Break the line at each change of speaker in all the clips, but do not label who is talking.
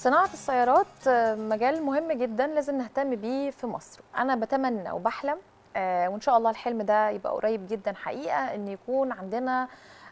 صناعة السيارات مجال مهم جدا لازم نهتم بيه في مصر. أنا بتمنى وبحلم وإن شاء الله الحلم ده يبقى قريب جدا حقيقة، إن يكون عندنا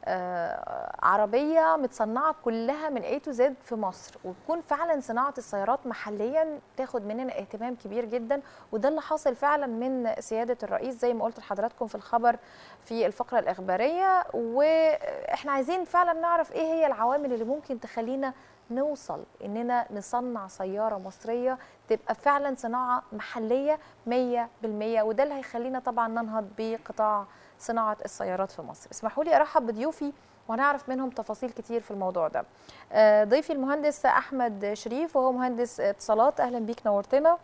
عربية متصنعة كلها من A to Z في مصر، وتكون فعلا صناعة السيارات محليا تاخد مننا اهتمام كبير جدا. وده اللي حاصل فعلا من سيادة الرئيس زي ما قلت لحضراتكم في الخبر في الفقرة الإخبارية. وإحنا عايزين فعلا نعرف إيه هي العوامل اللي ممكن تخلينا نوصل إننا نصنع سيارة مصرية تبقى فعلا صناعة محلية 100%، وده اللي هيخلينا طبعا ننهض بقطاع صناعة السيارات في مصر. اسمحوا لي أرحب بضيوفي وهنعرف منهم تفاصيل كتير في الموضوع ده. ضيفي المهندس أحمد شريف وهو مهندس اتصالات، أهلا بيك نورتنا.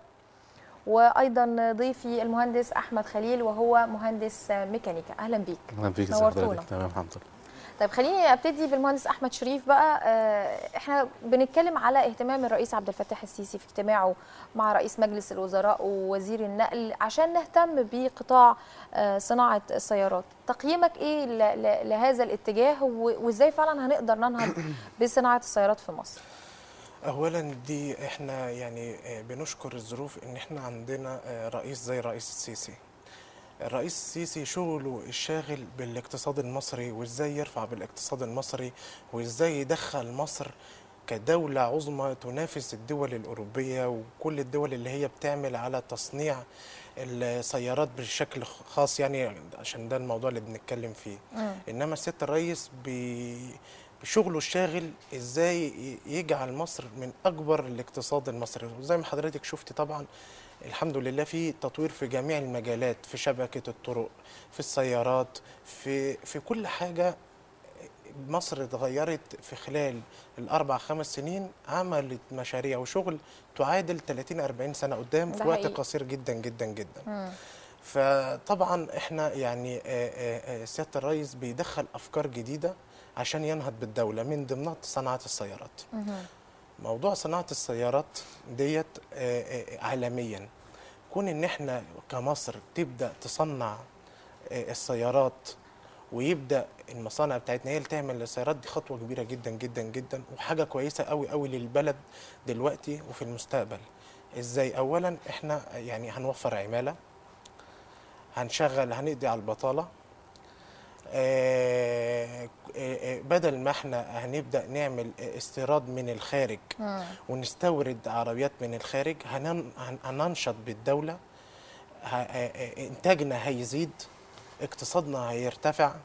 وأيضا ضيفي المهندس أحمد خليل وهو مهندس ميكانيكا، أهلا بيك.
أهلا بيك،
نورتونا.
تمام الحمد لله.
طيب خليني ابتدي بالمهندس احمد شريف بقى. احنا بنتكلم على اهتمام الرئيس عبد الفتاح السيسي في اجتماعه مع رئيس مجلس الوزراء ووزير النقل عشان نهتم بقطاع صناعه السيارات. تقييمك ايه لهذا الاتجاه، وازاي فعلا هنقدر ننهض بصناعه السيارات في مصر؟
اولا دي احنا يعني بنشكر الظروف ان احنا عندنا رئيس زي رئيس السيسي. الرئيس السيسي شغله الشاغل بالاقتصاد المصري، وازاي يرفع بالاقتصاد المصري، وازاي يدخل مصر كدولة عظمى تنافس الدول الأوروبية وكل الدول اللي هي بتعمل على تصنيع السيارات بشكل خاص، يعني عشان ده الموضوع اللي بنتكلم فيه. إنما سيادة الرئيس بشغله الشاغل ازاي يجعل مصر من أكبر الاقتصاد المصري. وزي ما حضرتك شفت طبعا الحمد لله في تطوير في جميع المجالات، في شبكة الطرق، في السيارات، في كل حاجة. مصر اتغيرت في خلال الأربع 5 سنين، عملت مشاريع وشغل تعادل 30-40 سنة قدام في وقت قصير جدا جدا جدا. فطبعا احنا يعني سيادة الرئيس بيدخل أفكار جديدة عشان ينهض بالدولة، من ضمنها صناعة السيارات. موضوع صناعة السيارات ديت عالميا، كون ان احنا كمصر تبدأ تصنع السيارات ويبدأ المصانع بتاعتنا هي اللي تعمل السيارات، دي خطوة كبيرة جدا جدا جدا وحاجة كويسة قوي قوي للبلد دلوقتي وفي المستقبل. ازاي؟ اولا احنا يعني هنوفر عمالة، هنقضي على البطالة. بدل ما احنا هنبدأ نعمل استيراد من الخارج ونستورد عربيات من الخارج، هننشط بالدولة، انتاجنا هيزيد، اقتصادنا هيرتفع،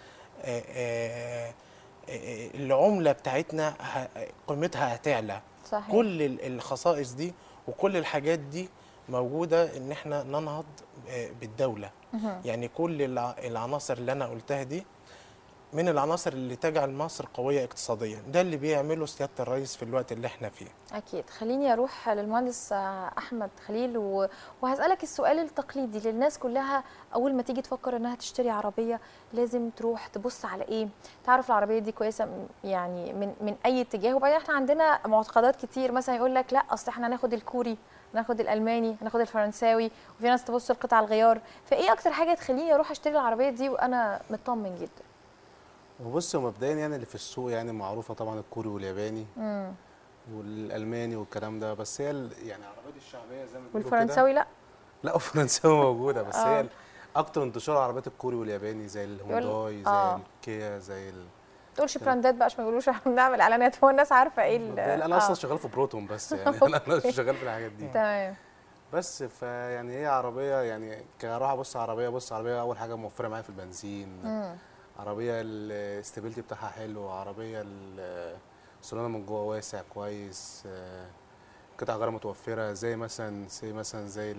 العملة بتاعتنا قيمتها هتعلى. صحيح. كل الخصائص دي وكل الحاجات دي موجودة ان احنا ننهض بالدولة. يعني كل العناصر اللي انا قلتها دي من العناصر اللي تجعل مصر قوية اقتصاديا، ده اللي بيعمله سيادة الرئيس في الوقت اللي احنا فيه.
أكيد. خليني أروح للمهندس أحمد خليل وهسألك السؤال التقليدي للناس كلها. أول ما تيجي تفكر إنها تشتري عربية لازم تروح تبص على إيه؟ تعرف العربية دي كويسة يعني من أي اتجاه. وبعدين احنا عندنا معتقدات كتير، مثلا يقول لك لا أصل احنا هناخد الكوري، هناخد الألماني، هناخد الفرنساوي، وفي ناس تبص لقطع الغيار. فإيه أكتر حاجة تخليني أروح أشتري العربية دي وأنا مطمن جدا؟
وبص، مبدئيا يعني اللي في السوق يعني معروفه طبعا الكوري والياباني والالماني والكلام ده، بس هي يعني العربيات الشعبيه زي ما بيقولوا كده.
والفرنساوي
لا الفرنساوي موجوده، بس هي اكتر انتشار عربيات الكوري والياباني زي الهونداي، زي الكيا، زي
تقولش براندات بقى عشان ما يقولوش احنا بنعمل اعلانات، هو الناس عارفه ايه.
انا اصلا شغال في بروتون، بس يعني انا شغال في الحاجات دي.
تمام.
بس فيعني هي عربيه، يعني كاروح ابص عربيه، اول حاجه موفره معايا في البنزين، عربيه الاستابيليتي بتاعها حلو، عربيه الصالون من جوه واسع كويس، قطع غيار متوفره، زي مثلا زي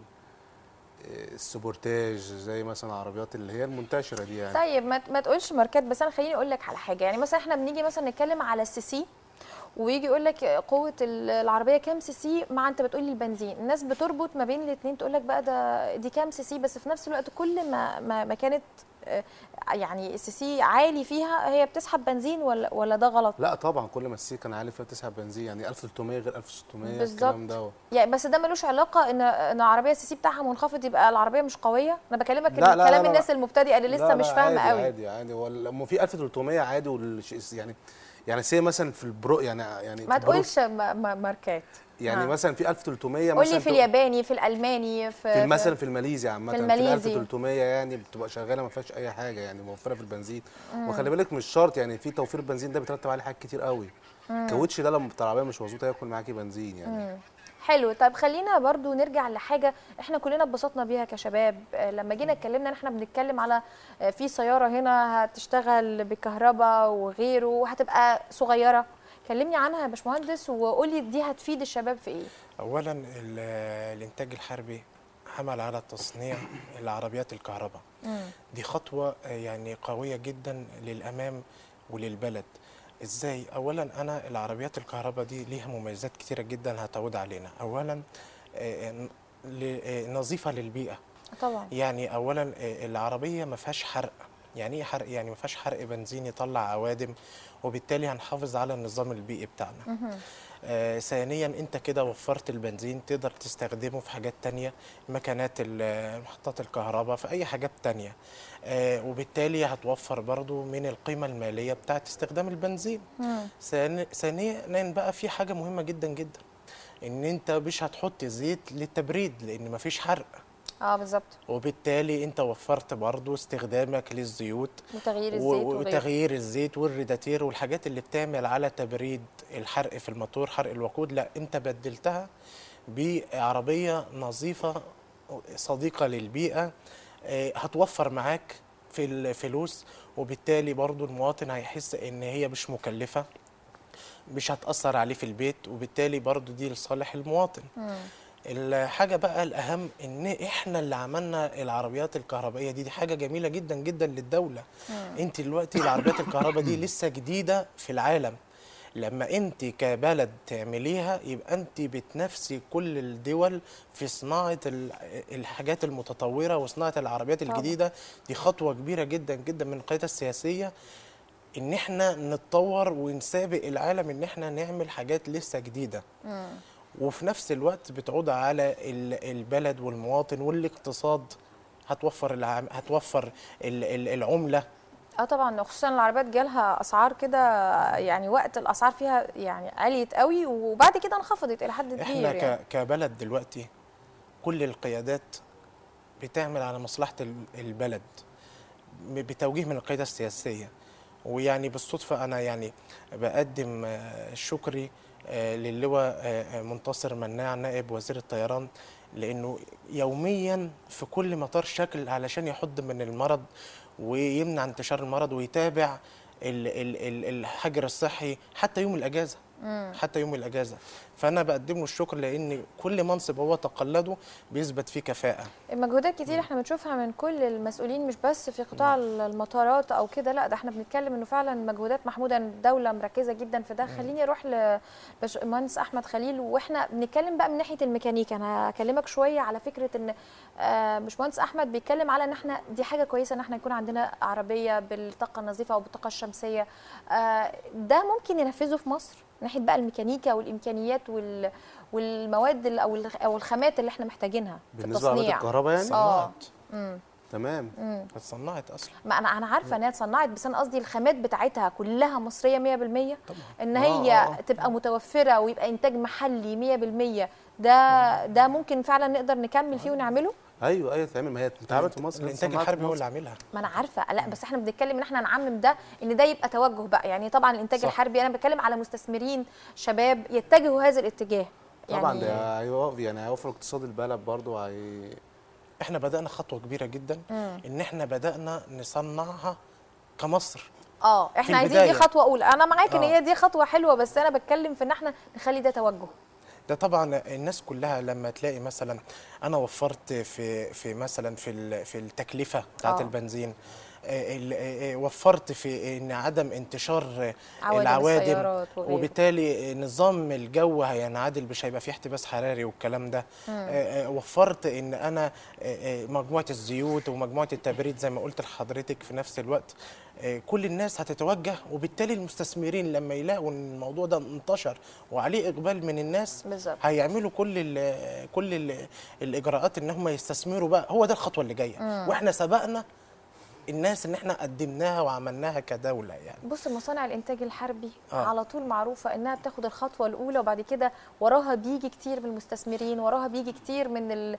السبورتاج، زي مثلا العربيات اللي هي المنتشره دي يعني.
طيب ما تقولش ماركات، بس انا خليني اقول لك على حاجه. يعني مثلا احنا بنيجي مثلا نتكلم على السي ويجي يقول لك قوه العربيه كام سي، مع انت بتقول لي البنزين، الناس بتربط ما بين الاثنين تقول لك بقى دي كام سي، بس في نفس الوقت كل ما كانت يعني السي عالي فيها هي بتسحب بنزين، ولا ده غلط؟
لا طبعا، كل ما السي كان عالي فيها بتسحب بنزين، يعني 1300 غير 1600
بالظبط.
الكلام ده
يعني بس ده ملوش علاقه ان عربيه السي بتاعها منخفض يبقى العربيه مش قويه. انا بكلمك كلام الناس المبتدئه اللي لسه مش فاهمه قوي.
عادي هو في 1300 عادي، يعني يعني سي مثلا في البرو يعني
ما
في البرو
تقولش ماركات.
يعني
ها.
مثلا في 1300
قول لي
مثلا
في الياباني، في الالماني،
مثلا في الماليزي عامه
في
في
الماليزي.
1300 يعني بتبقى شغاله ما فيهاش اي حاجه، يعني موفره في البنزين. وخلي بالك مش شرط، يعني في توفير البنزين ده بيترتب عليه حاجات كتير قوي. الكاوتش ده لما بتاع العربيه مش مظبوط هياكل معاكي بنزين يعني.
حلو. طب خلينا برضو نرجع لحاجه احنا كلنا اتبسطنا بيها كشباب لما جينا اتكلمنا ان احنا بنتكلم على في سياره هنا هتشتغل بالكهرباء وغيره وهتبقى صغيره. كلمني عنها يا باشمهندس وقولي دي هتفيد الشباب في ايه.
اولا الانتاج الحربي عمل على تصنيع العربيات الكهرباء. دي خطوه يعني قويه جدا للامام وللبلد. ازاي؟ اولا انا العربيات الكهرباء دي ليها مميزات كتيره جدا هتعود علينا. اولا نظيفه للبيئه.
طبعا.
يعني اولا العربيه ما فيهاش حرق. يعني ايه حرق؟ يعني ما فيهاش حرق بنزين يطلع عوادم، وبالتالي هنحافظ على النظام البيئي بتاعنا. ثانيا انت كده وفرت البنزين، تقدر تستخدمه في حاجات تانية، مكانات محطات الكهرباء، في اي حاجات تانية. وبالتالي هتوفر برضو من القيمة المالية بتاعت استخدام البنزين. ثانيا بقى في حاجة مهمة جدا جدا، ان انت مش هتحط زيت للتبريد لان مفيش حرق.
بالظبط.
وبالتالي انت وفرت برضو استخدامك للزيوت
وتغيير الزيت
وتغيير الزيت والريداتير والحاجات اللي بتعمل على تبريد الحرق في الموتور، حرق الوقود. لا، انت بدلتها بعربية نظيفة صديقة للبيئة، هتوفر معاك في الفلوس، وبالتالي برضو المواطن هيحس ان هي مش مكلفة، مش هتأثر عليه في البيت، وبالتالي برضو دي لصالح المواطن. الحاجة بقى الأهم إن إحنا اللي عملنا العربيات الكهربائية دي حاجة جميلة جدا جدا للدولة. أنت دلوقتي العربيات الكهرباء دي لسه جديدة في العالم. لما أنت كبلد تعمليها يبقى أنت بتنافسي كل الدول في صناعة الحاجات المتطورة وصناعة العربيات الجديدة. دي خطوة كبيرة جدا جدا من القيادة السياسية، إن إحنا نتطور ونسابق العالم إن إحنا نعمل حاجات لسه جديدة. وفي نفس الوقت بتعود على البلد والمواطن والاقتصاد. هتوفر العملة.
طبعا، خصوصا العربيات جالها اسعار كده، يعني وقت الاسعار فيها يعني عليت قوي وبعد كده انخفضت الى حد كبير.
احنا
يعني
كبلد دلوقتي كل القيادات بتعمل على مصلحة البلد بتوجيه من القيادة السياسية. ويعني بالصدفة أنا يعني بقدم شكري للواء منتصر مناع نائب وزير الطيران، لأنه يوميا في كل مطار شكل علشان يحد من المرض ويمنع انتشار المرض ويتابع الحجر الصحي حتى يوم الأجازة. حتى يوم الأجازة. فأنا بقدم له الشكر لأن كل منصب هو تقلده بيثبت فيه كفاءة.
مجهودات كتير احنا بنشوفها من كل المسؤولين، مش بس في قطاع المطارات او كده، لا ده احنا بنتكلم انه فعلا مجهودات محموده، الدوله مركزه جدا في ده. خليني اروح لباشمهندس احمد خليل واحنا بنتكلم بقى من ناحيه الميكانيكا. انا هكلمك شويه على فكره ان باشمهندس احمد بيتكلم على ان احنا دي حاجه كويسه ان احنا يكون عندنا عربيه بالطاقه النظيفه او بالطاقه الشمسيه. ده ممكن ننفذه في مصر من ناحيه بقى الميكانيكا والامكانيات والمواد او الخامات اللي احنا محتاجينها في
بالنسبه
التصنيع.
لعربيات الكهرباء يعني
صنعت.
تمام.
اتصنعت اصلا.
ما انا عارفه ان هي اتصنعت، بس انا قصدي الخامات بتاعتها كلها مصريه 100%.
طبعا.
ان هي تبقى متوفره ويبقى انتاج محلي 100%. ده ممكن فعلا نقدر نكمل فيه ونعمله.
ايوه تعمل، ما هي اتعملت في مصر،
الانتاج الحربي هو اللي عاملها.
ما انا عارفه، لا بس احنا بنتكلم ان احنا نعمم ده، ان ده يبقى توجه بقى. يعني طبعا الانتاج الحربي انا بتكلم على مستثمرين شباب يتجهوا هذا الاتجاه.
طبعا
يعني
ده يعني هيوفر اقتصاد البلد برضه.
احنا بدأنا خطوة كبيرة جدا ان احنا بدأنا نصنعها كمصر.
احنا عايزين دي خطوه اولى. انا معاك ان هي دي خطوه حلوه، بس انا بتكلم في ان احنا نخلي ده توجه.
ده طبعا الناس كلها لما تلاقي مثلا انا وفرت في مثلا في التكلفه بتاعت البنزين، وفرت في ان عدم انتشار العوادم، وبالتالي نظام الجو هينعدل، مش هيبقى فيه احتباس حراري والكلام ده. وفرت ان انا مجموعه الزيوت ومجموعه التبريد زي ما قلت لحضرتك في نفس الوقت. كل الناس هتتوجه، وبالتالي المستثمرين لما يلاقوا ان الموضوع ده انتشر وعليه اقبال من الناس
بالزبط.
هيعملوا كل الاجراءات ان هم يستثمروا بقى. هو ده الخطوه اللي جايه، واحنا سبقنا الناس ان احنا قدمناها وعملناها كدوله يعني.
بص، مصانع الانتاج الحربي
آه.
على طول معروفه انها بتاخد الخطوه الاولى، وبعد كده وراها بيجي كتير من المستثمرين، وراها بيجي كتير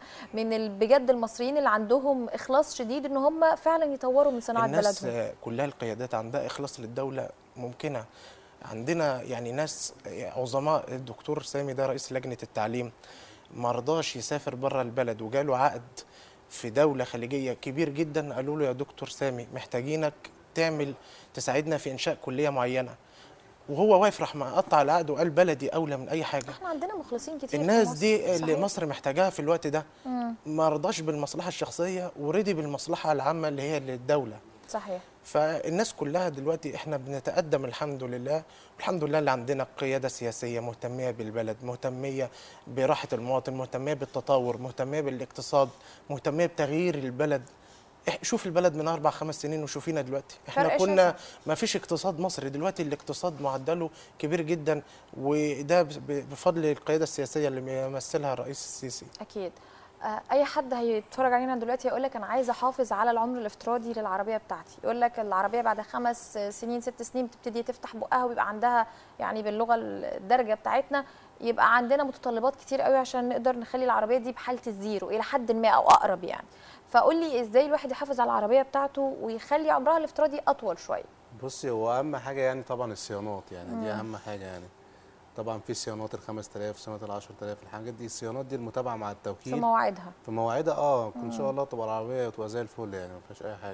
بجد المصريين اللي عندهم اخلاص شديد ان هم فعلا يطوروا من صناعه
الناس
بلدهم.
كلها القيادات عندها اخلاص للدوله ممكنه. عندنا يعني ناس عظماء، الدكتور سامي ده رئيس لجنه التعليم ما رضاش يسافر بره البلد، وجاله عقد في دولة خليجية كبير جدا، قالوا له يا دكتور سامي محتاجينك تساعدنا في إنشاء كلية معينة، وهو واقف راح مقطع العقد وقال بلدي أولى من أي حاجة.
احنا عندنا مخلصين كتير في
الناس
مصر.
دي اللي
صحيح.
مصر محتاجاها في الوقت ده، ما رضاش بالمصلحة الشخصية ورضي بالمصلحة العامة اللي هي للدولة.
صحيح.
فالناس كلها دلوقتي احنا بنتقدم الحمد لله، والحمد لله اللي عندنا قيادة سياسية مهتمية بالبلد، مهتمية براحة المواطن، مهتمية بالتطور، مهتمية بالاقتصاد، مهتمية بتغيير البلد. شوف البلد من 4-5 سنين وشوفينا دلوقتي، احنا
فرق
كنا
شاسع.
ما فيش اقتصاد مصري، دلوقتي الاقتصاد معدله كبير جدا، وده بفضل القيادة السياسية اللي بيمثلها الرئيس السيسي.
اكيد. اي حد هيتفرج علينا دلوقتي هيقول لك انا عايزه احافظ على العمر الافتراضي للعربيه بتاعتي، يقول لك العربيه بعد 5 سنين 6 سنين بتبتدي تفتح بقها ويبقى عندها يعني باللغه الدارجه بتاعتنا يبقى عندنا متطلبات كتير قوي عشان نقدر نخلي العربيه دي بحاله الزيرو الى حد ما او اقرب يعني. فقول لي ازاي الواحد يحافظ على العربيه بتاعته ويخلي عمرها الافتراضي اطول شويه؟
بصي، هو اهم حاجه يعني طبعا الصيانات، يعني دي اهم حاجه يعني. طبعا في صيانات ال 5000، صيانات ال 10000، الحاجات دي الصيانات دي المتابعه مع التوكيل
في مواعيدها.
في مواعيدها ان شاء الله تبقى العربيه تبقى زي الفل يعني ما فيهاش اي حاجه.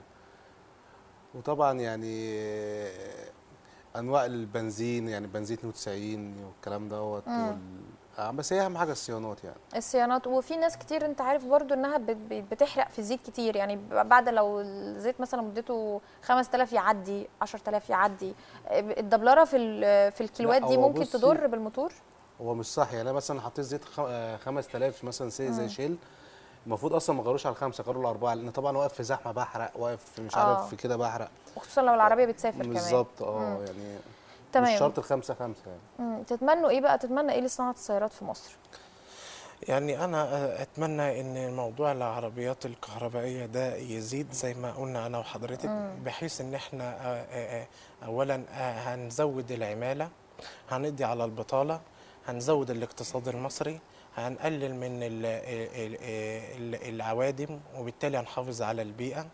وطبعا يعني انواع البنزين، يعني بنزين 92 والكلام دوت بس هي اهم حاجه الصيانات يعني.
الصيانات. وفي ناس كتير انت عارف برضو انها بتحرق في الزيت كتير، يعني بعد لو الزيت مثلا مدته 5000 يعدي 10000 يعدي، الدبلره في الكيلوات دي ممكن تضر بالموتور.
هو مش صح، يعني انا مثلا حطيت زيت 5000 مثلا زي شيل، المفروض اصلا ما غيروش على 5، غيروا على 4، لان طبعا واقف في زحمه بحرق، واقف في مش عارف في كده بحرق،
وخصوصا لو العربيه بتسافر كمان.
بالظبط. يعني
تمام.
مش شرط ال5 5 يعني.
تتمنوا ايه بقى؟ تتمنى ايه لصناعه السيارات في مصر؟
يعني أنا أتمنى إن موضوع العربيات الكهربائية ده يزيد زي ما قلنا أنا وحضرتك، بحيث إن إحنا أولا هنزود العمالة، هنقضي على البطالة، هنزود الاقتصاد المصري، هنقلل من العوادم، وبالتالي هنحافظ على البيئة،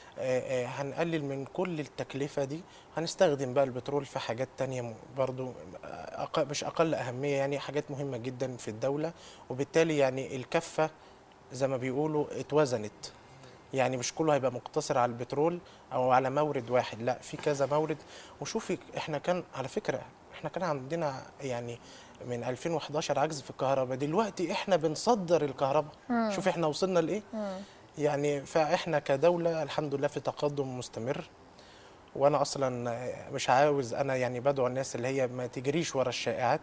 هنقلل من كل التكلفة دي، هنستخدم بقى البترول في حاجات تانية برضو مش أقل أهمية، يعني حاجات مهمة جدا في الدولة، وبالتالي يعني الكفة زي ما بيقولوا اتوزنت، يعني مش كله هيبقى مقتصر على البترول أو على مورد واحد، لا في كذا مورد. وشوفي احنا كان على فكرة احنا كان عندنا يعني من 2011 عجز في الكهرباء، دلوقتي احنا بنصدر الكهرباء، شوف احنا وصلنا لإيه. يعني فاحنا كدولة الحمد لله في تقدم مستمر، وانا اصلا مش عاوز، انا يعني بدعو الناس اللي هي ما تجريش ورا الشائعات،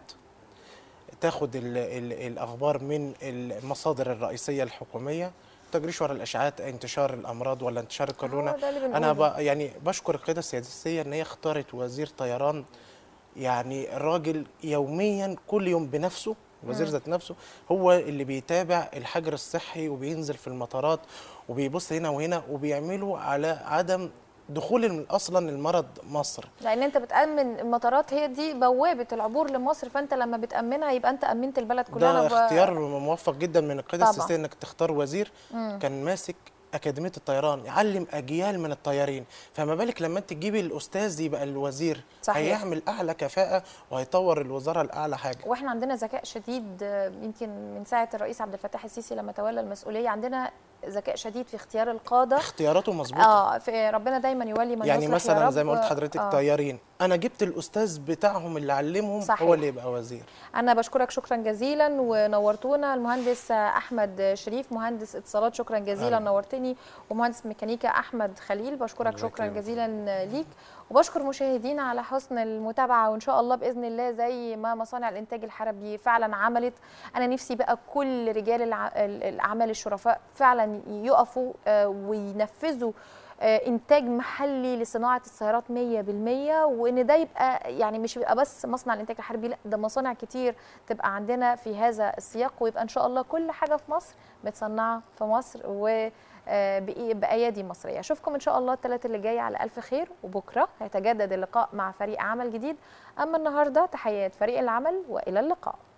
تاخد الاخبار من المصادر الرئيسيه الحكوميه، ما تجريش ورا الاشاعات انتشار الامراض ولا انتشار الكورونا. انا يعني بشكر القياده السياسيه ان هي اختارت وزير طيران، يعني الراجل يوميا كل يوم بنفسه، الوزير ذات نفسه هو اللي بيتابع الحجر الصحي وبينزل في المطارات وبيبص هنا وهنا، وبيعملوا على عدم دخول اصلا المرض مصر،
لان انت بتامن المطارات، هي دي بوابه العبور لمصر، فانت لما بتامنها يبقى انت امنت البلد كلها.
ده اختيار موفق جدا من القياده السياسيه انك تختار وزير كان ماسك أكاديمية الطيران يعلم أجيال من الطيارين، فما بالك لما أنت تجيبي الأستاذ يبقى الوزير. صحيح. هيعمل أعلى كفاءة وهيطور الوزارة لأعلى حاجة.
وإحنا عندنا ذكاء شديد، يمكن من ساعة الرئيس عبد الفتاح السيسي لما تولى المسؤولية عندنا ذكاء شديد في اختيار القادة،
اختياراته مظبوطة.
في ربنا دايما يولي من
يعني
يصلح
مثلا
يا رب.
زي ما قلت حضرتك طيارين، أنا جبت الأستاذ بتاعهم اللي علمهم. صحيح. هو اللي يبقى وزير.
أنا بشكرك شكرا جزيلا ونورتونا. المهندس أحمد شريف مهندس اتصالات، شكرا جزيلا نورتني. ومهندس ميكانيكا أحمد خليل، بشكرك شكرا جزيلا ليك. وبشكر مشاهدينا على حسن المتابعة، وإن شاء الله بإذن الله زي ما مصانع الإنتاج الحربي فعلا عملت، أنا نفسي بقى كل رجال الأعمال الشرفاء فعلا يقفوا وينفذوا إنتاج محلي لصناعة السيارات 100%، وإن ده يبقى يعني مش يبقى بس مصنع الإنتاج الحربي، لا ده مصانع كتير تبقى عندنا في هذا السياق، ويبقى إن شاء الله كل حاجة في مصر متصنعة في مصر، و بايادي مصريه. اشوفكم ان شاء الله الثلاث اللي جاي على الف خير، وبكره هيتجدد اللقاء مع فريق عمل جديد. اما النهارده تحيات فريق العمل والى اللقاء.